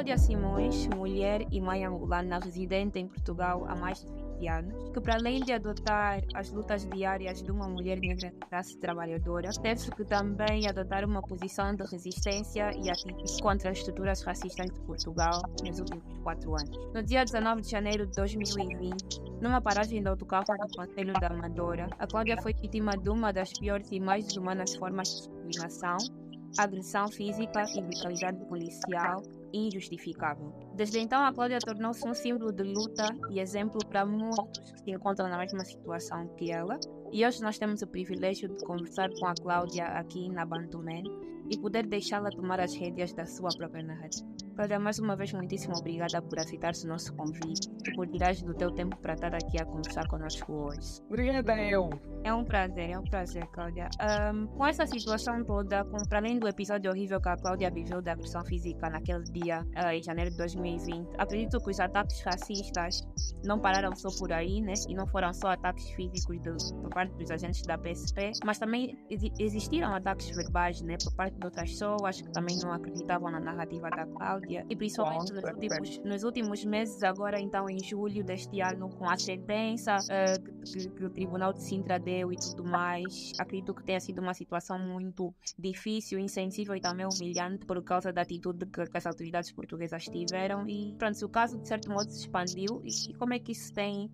Cláudia Simões, mulher e mãe angolana residente em Portugal há mais de 20 anos, que para além de adotar as lutas diárias de uma mulher negra de classe trabalhadora, teve que também adotar uma posição de resistência e ativismo contra as estruturas racistas de Portugal nos últimos 4 anos. No dia 19 de janeiro de 2020, numa paragem de autocarro do Conselho da Amadora, a Cláudia foi vítima de uma das piores e mais desumanas formas de discriminação, agressão física e brutalidade policial injustificável. Desde então, a Cláudia tornou-se um símbolo de luta e exemplo para muitos que se encontram na mesma situação que ela. E hoje nós temos o privilégio de conversar com a Cláudia aqui na Bantuman e poder deixá-la tomar as rédeas da sua própria narrativa. Cláudia, mais uma vez, muitíssimo obrigada por aceitar o nosso convite e por tirares do teu tempo para estar aqui a conversar conosco hoje. Obrigada, eu. É um prazer, Cláudia. Com essa situação toda, para além do episódio horrível que a Cláudia viveu da agressão física naquele dia, em janeiro de 2020, acredito que os ataques racistas não pararam só por aí, né? E não foram só ataques físicos por parte dos agentes da PSP, mas também existiram ataques verbais, né? Por parte de outras pessoas que também não acreditavam na narrativa da Cláudia. E principalmente nos últimos meses, agora então em julho deste ano, com a sentença que o Tribunal de Sintra deu e tudo mais, acredito que tenha sido uma situação muito difícil, insensível e também humilhante por causa da atitude que as autoridades portuguesas tiveram. E pronto, o caso de certo modo se expandiu. E como é que isso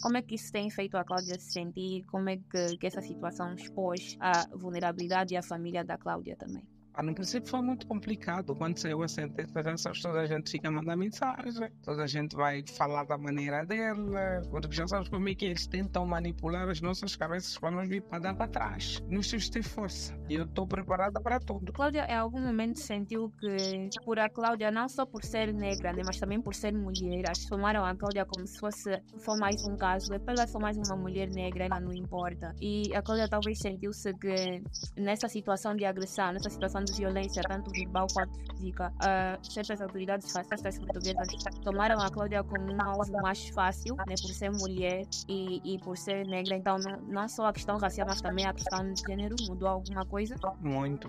tem feito a Cláudia se sentir? Como é que essa situação expôs a vulnerabilidade e a família da Cláudia também? No princípio foi muito complicado. Quando saiu a sentença, já sabes, toda a gente fica a mandar mensagem, toda a gente vai falar da maneira dela, porque já sabes como é que eles tentam manipular as nossas cabeças para nos vir para dar para trás. Nos temos de ter força e eu estou preparada para tudo. Cláudia, em algum momento sentiu que, por a Cláudia, não só por ser negra, né, mas também por ser mulher, as tomaram a Cláudia como se fosse mais um caso, ela só mais uma mulher negra, ela não importa. E a Cláudia talvez sentiu-se que nessa situação de agressão, nessa situação de violência, tanto verbal quanto física, certas autoridades racistas portuguesas tomaram a Cláudia como um alvo mais fácil, né, por ser mulher e por ser negra. Então não só a questão racial, mas também a questão de gênero mudou alguma coisa? Muito,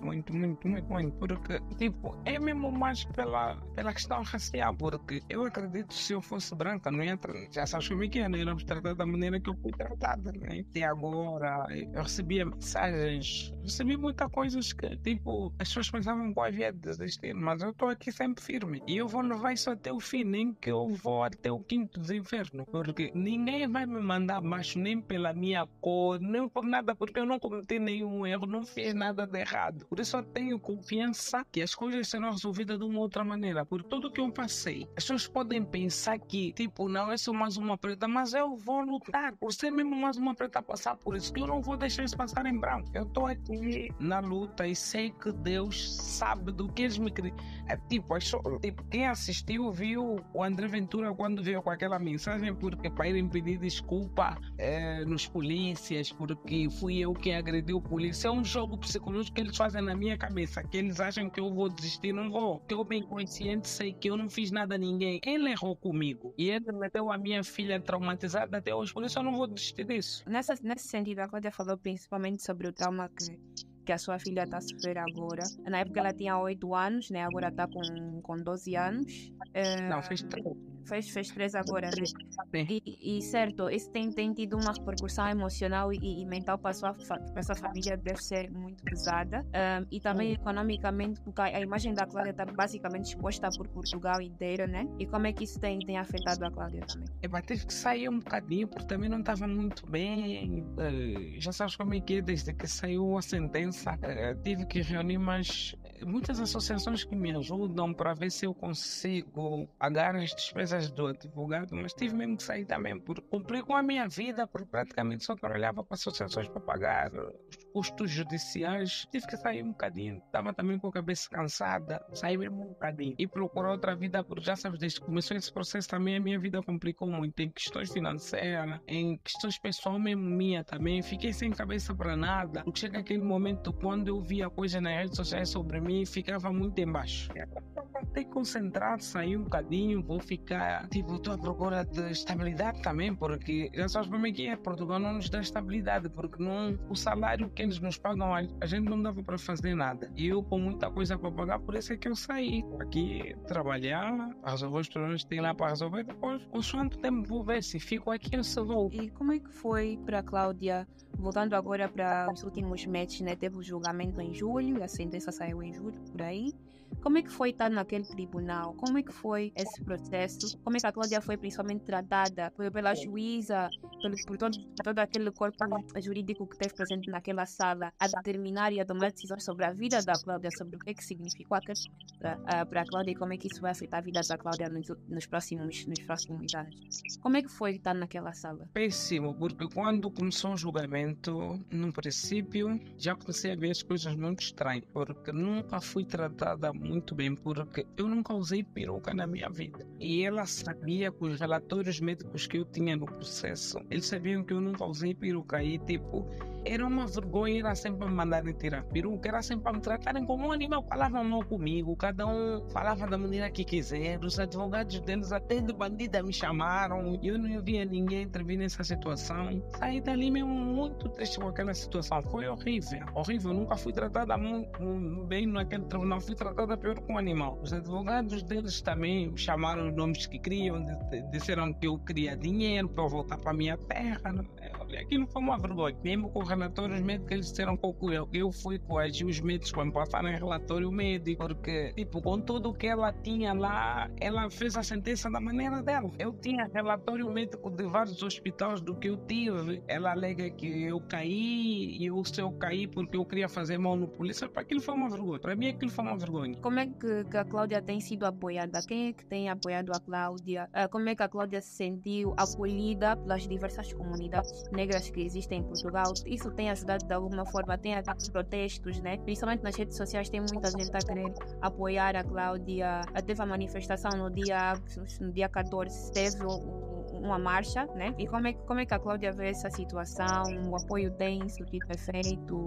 porque tipo, é mesmo mais pela questão racial, porque eu acredito que se eu fosse branca, não ia já sabes como é que é, não ia me tratar da maneira que eu fui tratada, né? Até agora eu recebia mensagens, recebi muitas coisas que tipo, as pessoas pensavam que eu havia de desistir, mas eu estou aqui sempre firme e eu vou levar isso até o fim, nem que eu vou até o quinto dos infernos, porque ninguém vai me mandar abaixo nem pela minha cor, nem por nada, porque eu não cometi nenhum erro, não fiz nada de errado. Por isso eu tenho confiança que as coisas serão resolvidas de uma outra maneira. Por tudo que eu passei, as pessoas podem pensar que tipo, não, eu sou mais uma preta, mas eu vou lutar por ser mesmo mais uma preta a passar por isso, que eu não vou deixar isso passar em branco. Eu estou aqui na luta e sei que Deus sabe do que eles me queriam. Tipo, quem assistiu viu o André Ventura quando veio com aquela mensagem porque para irem pedir desculpa nos polícias, porque fui eu quem agrediu o polícia. É um jogo psicológico que eles fazem na minha cabeça, que eles acham que eu vou desistir. Não vou, que eu bem consciente sei que eu não fiz nada a ninguém. Ele errou comigo e ele meteu a minha filha traumatizada até hoje, por isso eu não vou desistir disso. Nesse sentido, a Cláudia falou principalmente sobre o trauma que a sua filha está a sofrer agora. Na época ela tinha 8 anos, né? Agora está com 12 anos. Não, fez 3. Fez 3 agora, né? E certo, isso tem tido uma repercussão emocional e mental para a sua família, deve ser muito pesada. E também economicamente, porque a imagem da Cláudia está basicamente exposta por Portugal inteiro, né? E como é que isso tem afetado a Cláudia também? Tive que sair um bocadinho porque também não estava muito bem. Já sabes como é que é, desde que saiu a sentença, tive que reunir muitas associações que me ajudam para ver se eu consigo pagar as despesas do advogado, mas tive mesmo que sair também por cumprir com a minha vida, porque praticamente só trabalhava com associações para pagar os custos judiciais. Tive que sair um bocadinho, estava também com a cabeça cansada, saí mesmo um bocadinho e procurar outra vida, porque já sabes, desde que começou esse processo também a minha vida complicou muito, em questões financeiras, em questões pessoal mesmo minha também, fiquei sem cabeça para nada, porque chega aquele momento quando eu via coisa nas redes sociais sobre mim, ficava muito embaixo. Tenho que concentrar, sair um bocadinho, vou ficar, estou à procura de estabilidade também, porque já sabes para mim que Portugal não nos dá estabilidade, porque não, o salário que eles nos pagam, a gente não dava para fazer nada. E eu com muita coisa para pagar, por isso é que eu saí aqui trabalhar, resolver os problemas que tem lá para resolver, depois consoante o tempo vou ver se fico aqui ou se vou. E como é que foi para a Cláudia, voltando agora para os últimos meses, né? Teve o julgamento em julho, a sentença saiu em julho, por aí. Como é que foi estar naquele tribunal? Como é que foi esse processo? Como é que a Cláudia foi principalmente tratada pela juíza, por todo aquele corpo jurídico que esteve presente naquela sala, a determinar e a tomar decisões sobre a vida da Cláudia, sobre o que significou aquele para a Cláudia e como é que isso vai afetar a vida da Cláudia nos próximos anos? Como é que foi estar naquela sala? Péssimo, porque quando começou o julgamento, no princípio, já comecei a ver as coisas muito estranhas, porque nunca fui tratada muito bem, porque eu nunca usei peruca na minha vida. E ela sabia que os relatórios médicos que eu tinha no processo, eles sabiam que eu nunca usei peruca e tipo, era uma vergonha, era sempre a me mandarem tirar peruca, era sempre a me tratarem como um animal, falavam mal comigo, cada um falava da maneira que quiser, os advogados deles até de bandida me chamaram, eu não via ninguém intervir nessa situação. Saí dali mesmo muito triste com aquela situação, foi horrível, eu nunca fui tratada muito bem naquele tribunal, fui tratada pior com um animal. Os advogados deles também me chamaram os nomes que queriam, disseram que eu queria dinheiro para eu voltar para a minha terra. Aquilo foi uma vergonha. Mesmo com relatórios médicos, eles disseram que eu fui coagir os médicos para me passarem relatório médico, porque, tipo, com tudo o que ela tinha lá, ela fez a sentença da maneira dela. Eu tinha relatório médico de vários hospitais do que eu tive. Ela alega que eu caí, e se eu caí porque eu queria fazer mal no polícia, para aquilo foi uma vergonha. Para mim, aquilo foi uma vergonha. Como é que a Cláudia tem sido apoiada? Quem é que tem apoiado a Cláudia? Como é que a Cláudia se sentiu acolhida pelas diversas comunidades negras que existem em Portugal? Isso tem ajudado de alguma forma? Tem havido protestos, né? Principalmente nas redes sociais tem muita gente a querer apoiar a Cláudia. Teve a manifestação no dia 14, teve uma marcha, né? E como é que a Cláudia vê essa situação? O apoio tem surtido efeito?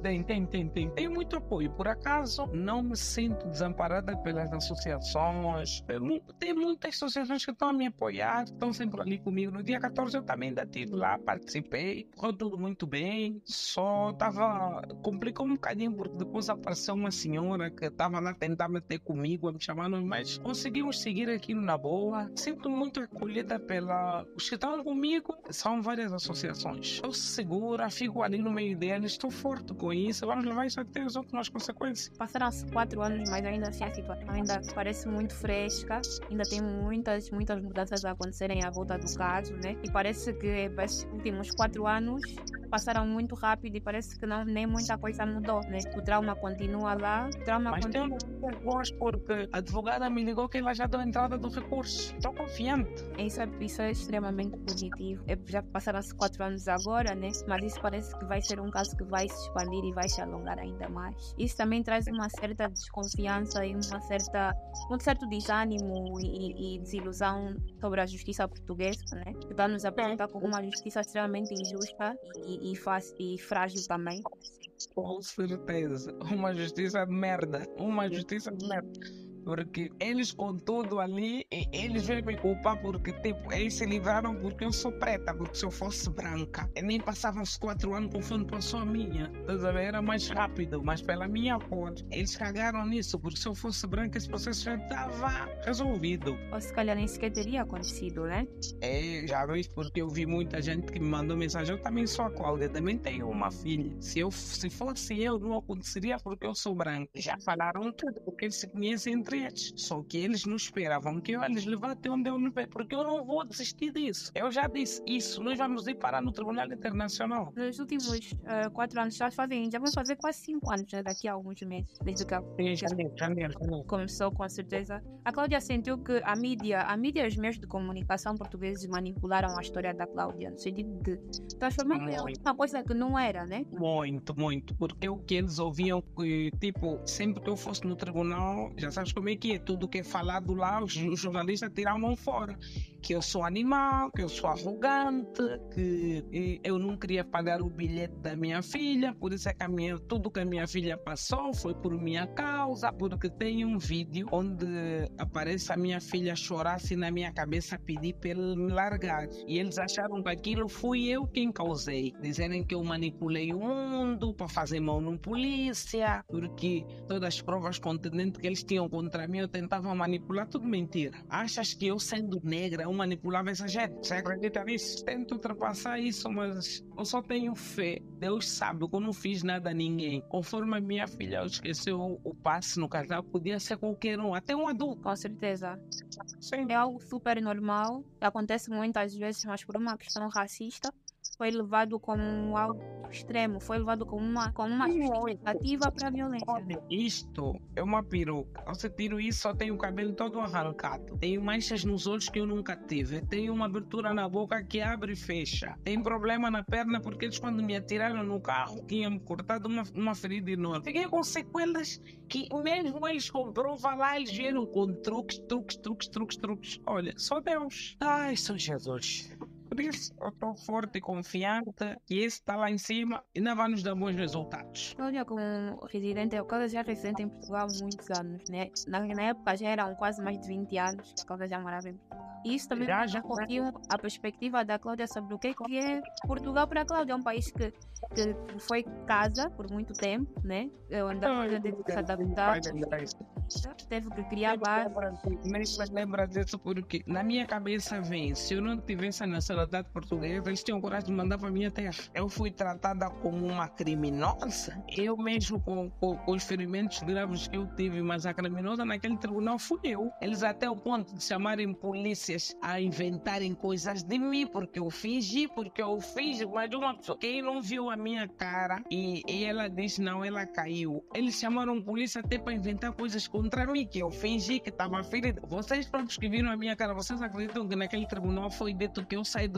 Tem muito apoio. Por acaso, não me sinto desamparada pelas associações. Tem muitas associações que estão a me apoiar, estão sempre ali comigo. No dia 14 eu também ainda estive lá, participei, correu tudo muito bem. Só complicou um bocadinho, porque depois apareceu uma senhora que estava lá a tentar meter comigo, a me chamando, mas conseguimos seguir aquilo na boa. Sinto muito acolhida os que estão comigo. São várias associações. Eu segura, fico ali no meio deles, estou forte com isso, vamos levar isso até as últimas consequências. Passaram-se 4 anos, mas ainda assim a situação ainda parece muito fresca, ainda tem muitas mudanças a acontecerem à volta do caso, né? E parece que esses últimos 4 anos passaram muito rápido e parece que nem muita coisa mudou, né? O trauma continua lá, Mas tem um recurso, porque a advogada me ligou que ela já deu a entrada do recurso. Estou confiante. Isso é extremamente positivo. Já passaram-se 4 anos agora, né? Mas isso parece que vai ser um caso que vai se expandir e vai se alongar ainda mais. Isso também traz uma certa desconfiança e um certo desânimo e desilusão sobre a justiça portuguesa, né? Que está nos apresentar como uma justiça extremamente injusta e frágil também. Com certeza. Uma justiça de merda. Porque eles, com tudo ali, eles vêm me culpar porque, tipo, eles se livraram porque eu sou preta, porque se eu fosse branca, eu nem passava os 4 anos conforme passou a minha. Era mais rápido, mas pela minha cor, eles cagaram nisso, porque se eu fosse branca, esse processo já estava resolvido. Ou se calhar nem sequer teria acontecido, né? Já vi, porque eu vi muita gente que me mandou mensagem. Eu também sou a Cláudia, também tenho uma filha. Se fosse eu, não aconteceria porque eu sou branca. Já falaram tudo, porque eles se conhecem entre eles. Só que eles não esperavam que eu lhes levar até onde eu não vejo, porque eu não vou desistir disso. Eu já disse isso, nós vamos ir parar no Tribunal Internacional. Nos últimos 4 anos, já vão fazer quase 5 anos, né? Daqui a alguns meses, desde que Janeiro. Começou, com certeza. A Cláudia sentiu que a mídia e os meios de comunicação portugueses manipularam a história da Cláudia, no sentido de transformar em uma coisa que não era, né? Muito, porque o que eles ouviam, que, tipo, sempre que eu fosse no tribunal, já sabes que como é que é? Tudo que é falado lá, os jornalistas tiram a mão fora. Que eu sou animal, que eu sou arrogante, que eu não queria pagar o bilhete da minha filha, por isso é que tudo que a minha filha passou foi por minha causa, porque tem um vídeo onde aparece a minha filha chorar assim na minha cabeça, pedir para ele me largar. E eles acharam que aquilo fui eu quem causei. Dizerem que eu manipulei o mundo para fazer mal num polícia, porque todas as provas contundentes que eles tinham contra mim eu tentava manipular, tudo mentira. Achas que eu sendo negra eu manipulava essa gente? Você acredita nisso? Tento ultrapassar isso, mas eu só tenho fé. Deus sabe que eu não fiz nada a ninguém. Conforme a minha filha esqueceu o passe no casal, podia ser qualquer um, até um adulto. Com certeza. Sim. É algo super normal, acontece muitas vezes, mas por uma questão racista, foi levado como algo extremo, foi levado como uma justificativa para a violência. Olha, isto é uma peruca. Você tira isso, só tenho o cabelo todo arrancado. Tenho manchas nos olhos que eu nunca tive. Tenho uma abertura na boca que abre e fecha. Tenho problema na perna porque eles quando me atiraram no carro tinham me cortado uma ferida enorme. Fiquei com sequelas que mesmo eles com prova lá, eles vieram com truques. Olha, só Deus. Ai, só Jesus. Por isso, eu estou forte e confiante que esse está lá em cima e ainda vai nos dar bons resultados. Cláudia, como residente, a Cláudia já é residente em Portugal há muitos anos, né? Na época já eram quase mais de 20 anos que a Cláudia já morava em Portugal. E isso também já um pouquinho a perspectiva da Cláudia sobre o que é Portugal para a Cláudia. É um país que foi casa por muito tempo, né? Onde a Cláudia teve que se adaptar, teve que criar base. Nem se lembra disso porque na minha cabeça vem, se eu não tivesse a nacionalidade portuguesa, eles tinham coragem de mandar para a minha terra. Eu fui tratada como uma criminosa, eu mesmo com os ferimentos graves que eu tive, mas a criminosa naquele tribunal fui eu. Eles até o ponto de chamarem polícias a inventarem coisas de mim, porque eu fingi, porque eu fiz, mas uma pessoa, quem não viu a minha cara e ela disse não, ela caiu. Eles chamaram polícia até para inventar coisas contra mim, que eu fingi que estava ferida. Vocês próprios que viram a minha cara, vocês acreditam que naquele tribunal foi dito que eu saí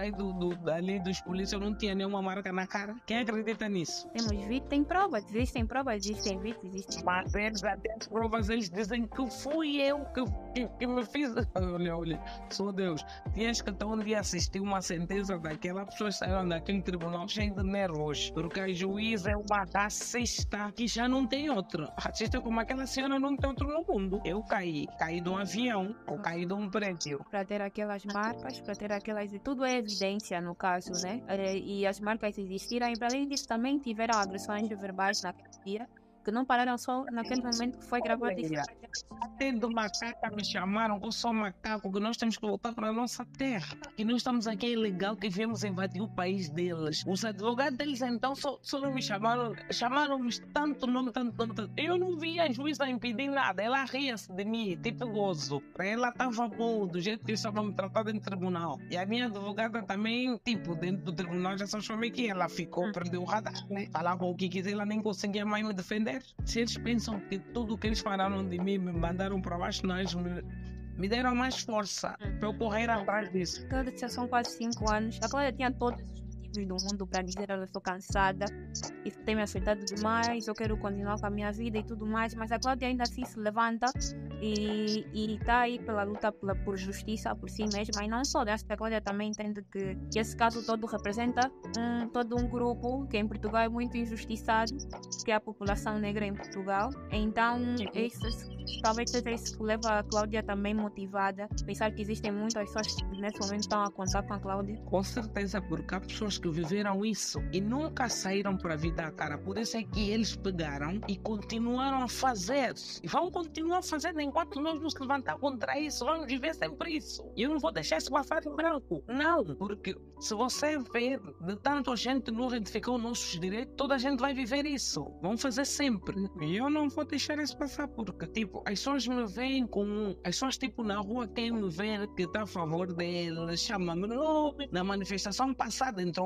dali dos polícias, eu não tinha nenhuma marca na cara? Quem acredita nisso? Temos vídeos, tem provas, existem vídeos, existem. Mas eles até as provas, eles dizem que fui eu que me fiz. Olha, só Deus. Tinhas que um dia assistir uma sentença daquela, pessoa saíram daquele tribunal cheio de nervos, porque a juíza é uma racista que já não tem outro. Racista como aquela senhora não tem outro no mundo. Eu caí de um avião, ou caí de um prédio. Para ter aquelas marcas, tudo é evidência no caso, né? E as marcas existirem, para além disso também tiveram agressões verbais naquele dia, que não pararam só naquele momento que foi gravado. Até do macaco me chamaram, que eu sou macaco, que nós temos que voltar para a nossa terra, que nós estamos aqui, é ilegal, que viemos invadir o país deles. Os advogados deles então só não me chamaram-me tanto nome. Eu não vi a juíza impedir nada, ela ria-se de mim, tipo gozo. Para ela estava bom, do jeito que eu estava me tratando em tribunal. E a minha advogada também, tipo, dentro do tribunal já só chamei que ela ficou, perdeu o radar, né? Falava o que quiser, ela nem conseguia mais me defender. Se eles pensam que tudo que eles falaram de mim me mandaram para baixo, nós me deram mais força para eu correr atrás disso. Cláudia, já são quase 5 anos. A Cláudia tinha todos os motivos do mundo para dizer: eu estou cansada, isso tem me afetado demais, eu quero continuar com a minha vida e tudo mais. Mas a Cláudia ainda assim se levanta e está aí pela luta por justiça por si mesma. E não só, acho que a Cláudia também entende que esse caso todo representa todo um grupo que em Portugal é muito injustiçado, que é a população negra em Portugal. Então, talvez seja isso que leva a Cláudia também motivada, pensar que existem muitas pessoas que nesse momento estão a contar com a Cláudia. Com certeza, porque há pessoas que viveram isso e nunca saíram para a vida à cara. Por isso é que eles pegaram e continuaram a fazer. E vão continuar a fazer enquanto nós nos levantar contra isso. Vamos viver sempre isso. E eu não vou deixar isso passar em branco. Não, porque se você ver de tanto a gente não retificar os nossos direitos, toda a gente vai viver isso. Vão fazer sempre. E eu não vou deixar isso passar porque, tipo, as pessoas me veem com... As pessoas, tipo, na rua, quem me vê que está a favor deles, chama-me nome. Na manifestação passada entrou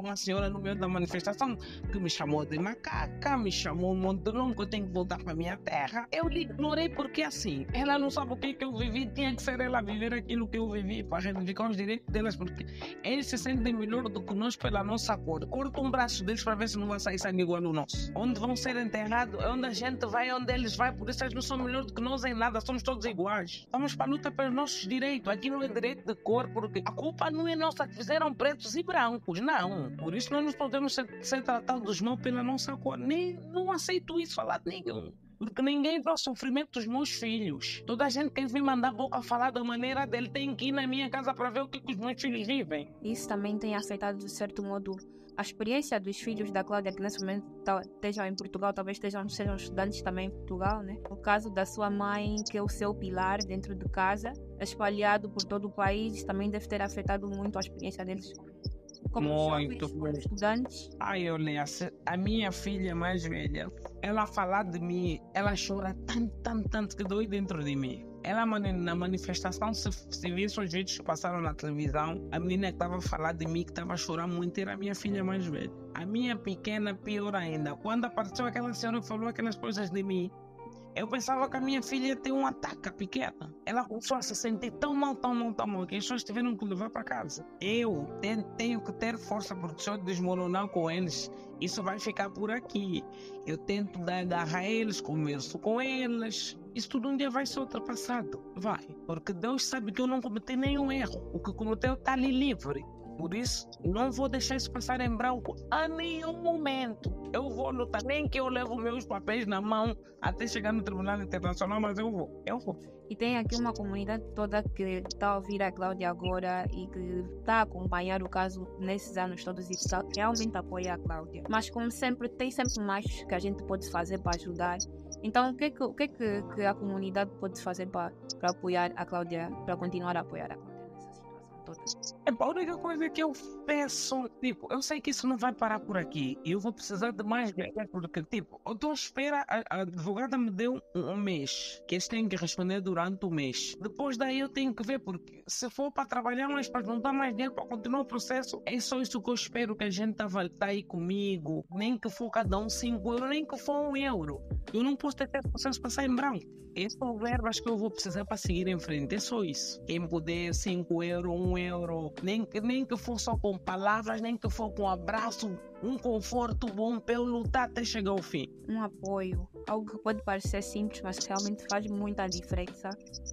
uma senhora no meio da manifestação que me chamou de macaca, me chamou um monte de nome, que eu tenho que voltar para a minha terra. Eu lhe ignorei porque assim, ela não sabe o que eu vivi, tinha que ser ela viver aquilo que eu vivi para reivindicar os direitos delas, porque eles se sentem melhor do que nós pela nossa cor. Corta um braço deles para ver se não vai sair sangue igual ao nosso. Onde vão ser enterrados, é onde a gente vai, onde eles vão, por isso eles não são melhores do que nós em nada, somos todos iguais. Vamos para a luta pelos nossos direitos. Aqui não é direito de cor, porque a culpa não é nossa que fizeram pretos e brancos, não. Por isso nós não podemos ser tratados mal pela nossa cor. Nem, não aceito isso falar de nenhum. Porque ninguém vê o sofrimento dos meus filhos. Toda a gente quer vir mandar a boca falar da maneira dele. Tem que ir na minha casa para ver o que os meus filhos vivem. Isso também tem afetado, de certo modo, a experiência dos filhos da Cláudia, que nesse momento estejam em Portugal, talvez sejam estudantes também em Portugal, né? O caso da sua mãe, que é o seu pilar dentro de casa, espalhado por todo o país, também deve ter afetado muito a experiência deles. Como muito estudantes. Ai, olha, a minha filha mais velha, ela falar de mim, ela chora tanto que dói dentro de mim. Ela na manifestação, se visse os vídeos que passaram na televisão, a menina que estava a falar de mim, que estava a chorar muito, era a minha filha mais velha. A minha pequena, pior ainda. Quando apareceu aquela senhora que falou aquelas coisas de mim, eu pensava que a minha filha ia ter um ataque pequena. Ela começou a se sentir tão mal, que as pessoas tiveram que levar para casa. Eu tenho que ter força, porque se eu desmoronar com eles, isso vai ficar por aqui. Eu tento agarrar eles, converso com eles. Isso tudo um dia vai ser ultrapassado. Vai. Porque Deus sabe que eu não cometi nenhum erro. O que cometeu está ali livre. Por isso, não vou deixar isso passar em branco a nenhum momento. Eu vou lutar, nem que eu levo meus papéis na mão até chegar no Tribunal Internacional, mas eu vou. E tem aqui uma comunidade toda que está a ouvir a Cláudia agora e que está a acompanhar o caso nesses anos todos e que realmente apoia a Cláudia. Mas como sempre, tem sempre mais que a gente pode fazer para ajudar. Então, o que é que a comunidade pode fazer para apoiar a Cláudia, para continuar a apoiar a Cláudia nessa situação toda? A única coisa que eu peço, eu sei que isso não vai parar por aqui. E eu vou precisar de mais guerra, porque, eu estou à espera, a advogada me deu um mês, que eles têm que responder durante o mês. Depois daí eu tenho que ver, porque se for para trabalhar mais, para juntar mais dinheiro, para continuar o processo, é só isso que eu espero, que a gente tá aí comigo. Nem que for cada um 5 euros, nem que for 1 euro. Eu não posso ter processo para sair em branco. Essas são verbas que eu vou precisar para seguir em frente. É só isso. Quem puder, 5 euros, 1 euro, nem que for só com palavras, nem que for com abraço, um conforto bom para eu lutar até chegar ao fim. Um apoio, algo que pode parecer simples, mas que realmente faz muita diferença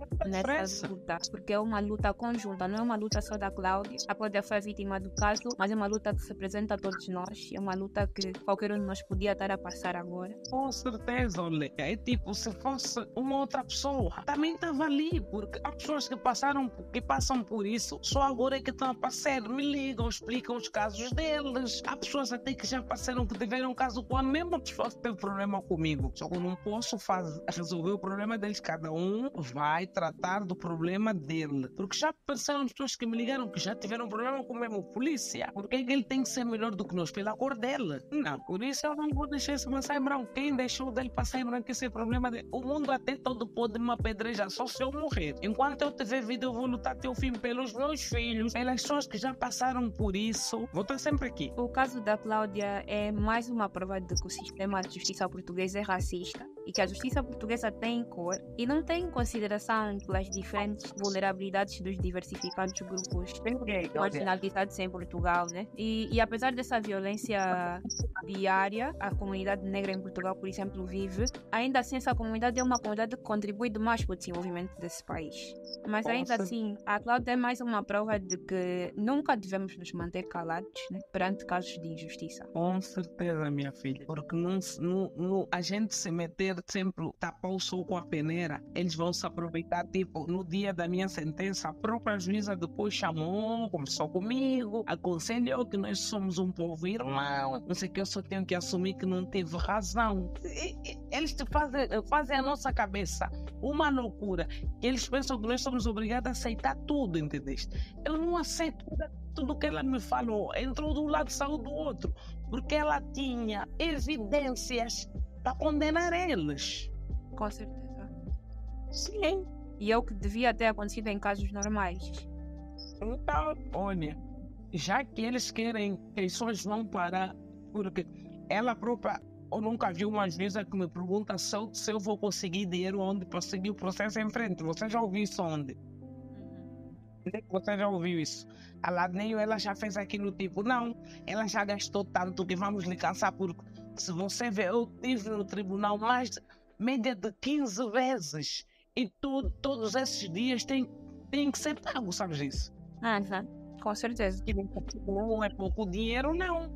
nessa luta, porque é uma luta conjunta, não é uma luta só da Cláudia. A Cláudia foi a vítima do caso, mas é uma luta que se apresenta a todos nós, é uma luta que qualquer um de nós podia estar a passar agora. Com certeza, olha, se fosse uma outra pessoa, também estava ali, porque há pessoas que passam por isso, só agora é que estão a passar, me ligam, explicam os casos deles. Há pessoas até que já passaram, que tiveram um caso com a mesma pessoa que teve problema comigo. Só que eu não posso resolver o problema deles. Cada um vai tratar do problema dele. Porque já passaram pessoas que me ligaram que já tiveram problema com o mesmo polícia. Por que ele tem que ser melhor do que nós? Pela cor dele. Não, por isso eu não vou deixar isso passar em branco. Quem deixou dele passar em branco, esse é o problema dele. O mundo até todo pode me apedrejar, só se eu morrer. Enquanto eu tiver vida, eu vou lutar até o fim pelos meus filhos, pelas pessoas que já passaram por isso. Vou estar sempre aqui. O caso da Cláudia é mais uma prova de que o sistema de justiça português é racista e que a justiça portuguesa tem cor e não tem em consideração pelas diferentes vulnerabilidades dos diversificados grupos marginalizados em Portugal, né? E apesar dessa violência diária, a comunidade negra em Portugal, por exemplo, vive, ainda assim essa comunidade é uma comunidade que contribui demais para o desenvolvimento desse país. Mas ainda assim, a Cláudia é mais uma prova de que nunca devemos nos manter calados, né, perante casos de injustiça. Com certeza, minha filha. Porque a gente se meter sempre, tapar o sol com a peneira, eles vão se aproveitar. No dia da minha sentença, a própria juíza depois chamou, conversou comigo, aconselhou que nós somos um povo irmão, não sei o que, eu só tenho que assumir que não teve razão. Eles fazem a nossa cabeça uma loucura, que eles pensam que nós somos obrigados a aceitar tudo, entendeste? Eu não aceito tudo que ela me falou. Entrou de um lado, saiu do outro, porque ela tinha evidências para condenar eles. Com certeza. Sim. E é o que devia ter acontecido em casos normais. Então, olha, já que eles querem que as pessoas vão parar, porque ela própria, eu nunca vi uma juíza que me pergunta se eu vou conseguir dinheiro onde para seguir o processo em frente. Você já ouviu isso onde? Você já ouviu isso? A Ladneio, ela já fez aquilo tipo, não, ela já gastou tanto que vamos lhe cansar, porque se você vê, eu tive no tribunal mais de média de 15 vezes e todos esses dias tem que ser pago, sabes isso? Com certeza. Que não é pouco dinheiro, não.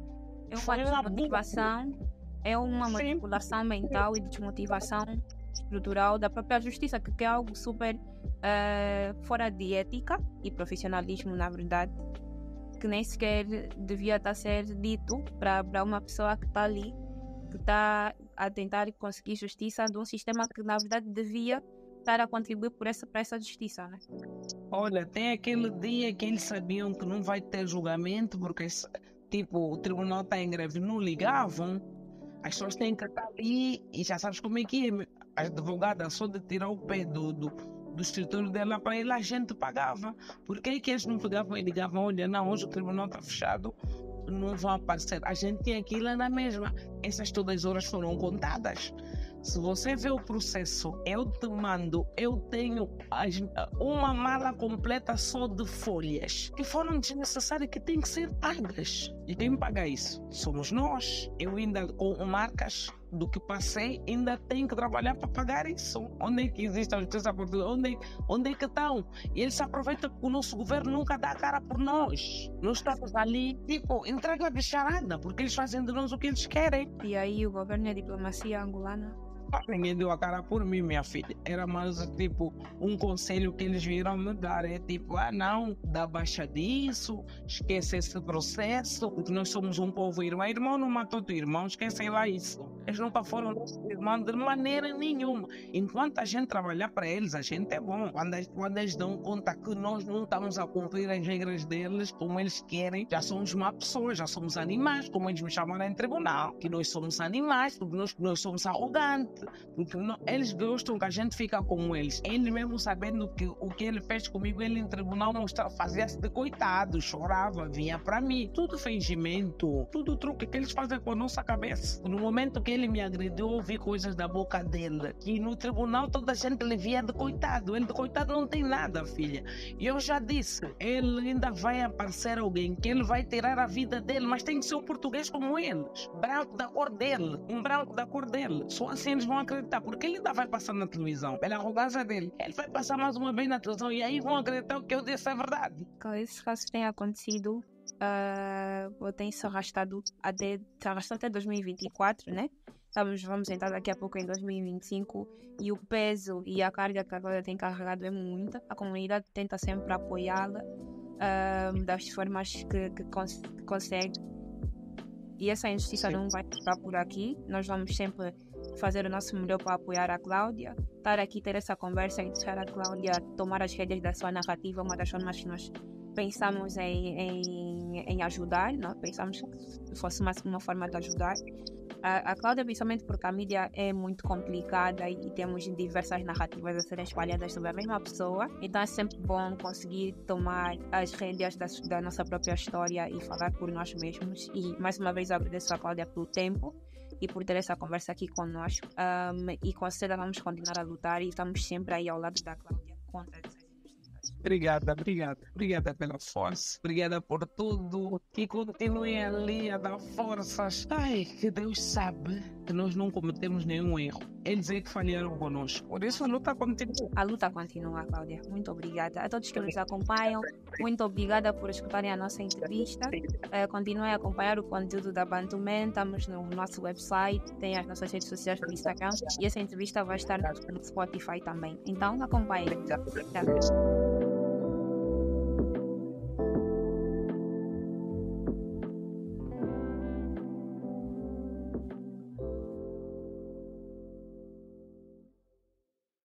É uma manipulação mental e desmotivação estrutural da própria justiça, que é algo super fora de ética e profissionalismo, na verdade, que nem sequer devia estar a ser dito para uma pessoa que está ali, que está a tentar conseguir justiça de um sistema que, na verdade, devia estar a contribuir para essa justiça, né? Olha, tem aquele dia que eles sabiam que não vai ter julgamento, porque tipo, o tribunal está em greve, não ligavam. As pessoas têm que estar ali e já sabes como é que é. A advogada, só de tirar o pé do escritório dela para ele, a gente pagava. Por que eles não pegavam e ligavam? Olha, não, hoje o tribunal está fechado, não vão aparecer. A gente tinha aquilo na mesma. Essas todas as horas foram contadas. Se você vê o processo, eu te mando, eu tenho uma mala completa só de folhas que foram desnecessárias, que têm que ser pagas. E quem paga isso? Somos nós. Eu ainda, com marcas do que passei, ainda tenho que trabalhar para pagar isso. Onde é que existe a justiça portuguesa? Onde é que estão? E eles se aproveitam que o nosso governo nunca dá a cara por nós. Nós estamos ali, tipo, entrega de charada, porque eles fazem de nós o que eles querem. E aí o governo e a diplomacia angolana? Ninguém deu a cara por mim, minha filha. Era mais tipo um conselho que eles viram me dar. É tipo, não, dá baixa disso, esquece esse processo, porque nós somos um povo irmão. Irmão não matou teu irmão, esquecem lá isso. Eles nunca foram nossos irmãos de maneira nenhuma. Enquanto a gente trabalhar para eles, a gente é bom. Quando eles dão conta que nós não estamos a cumprir as regras deles como eles querem, já somos má pessoa, já somos animais, como eles me chamaram em tribunal. Que nós somos animais, porque nós somos arrogantes. Porque eles gostam que a gente fica como eles. Ele mesmo sabendo que o que ele fez comigo, ele em tribunal fazia-se de coitado, chorava, vinha para mim. Tudo fingimento, tudo truque que eles fazem com a nossa cabeça. No momento que ele me agrediu, eu ouvi coisas da boca dele. E no tribunal toda a gente lhe via de coitado. Ele de coitado não tem nada, filha. E eu já disse, ele ainda vai aparecer alguém que ele vai tirar a vida dele, mas tem que ser um português como eles. Branco da cor dele. Um branco da cor dele. Só assim eles vão acreditar, porque ele ainda vai passar na televisão, pela arrogância dele. Ele vai passar mais uma vez na televisão e aí vão acreditar que eu disse é verdade. Esses casos têm acontecido, ou têm se arrastado até 2024, né? Vamos entrar daqui a pouco em 2025 e o peso e a carga que a Cláudia tem carregado é muita. A comunidade tenta sempre apoiá-la das formas que consegue. E essa injustiça não vai ficar por aqui. Nós vamos sempre fazer o nosso melhor para apoiar a Cláudia, estar aqui, ter essa conversa e deixar a Cláudia tomar as rédeas da sua narrativa, uma das formas que nós pensamos em ajudar, não? Pensamos que fosse mais uma forma de ajudar. A Cláudia, principalmente porque a mídia é muito complicada e temos diversas narrativas a serem espalhadas sobre a mesma pessoa, então é sempre bom conseguir tomar as rédeas da nossa própria história e falar por nós mesmos. E mais uma vez agradeço a Cláudia pelo tempo e por ter essa conversa aqui conosco. E com certeza vamos continuar a lutar e estamos sempre aí ao lado da Cláudia contra essas injustiças. Obrigada pela força, obrigada por tudo, que continuem ali a dar forças. Ai, que Deus sabe que nós não cometemos nenhum erro. Eles é que falharam conosco. Por isso a luta continua. A luta continua, Cláudia. Muito obrigada. A todos que nos acompanham, muito obrigada por escutarem a nossa entrevista. Continuem a acompanhar o conteúdo da Bantuman. Estamos no nosso website, tem as nossas redes sociais no Instagram e essa entrevista vai estar no Spotify também. Então acompanhem. Obrigada.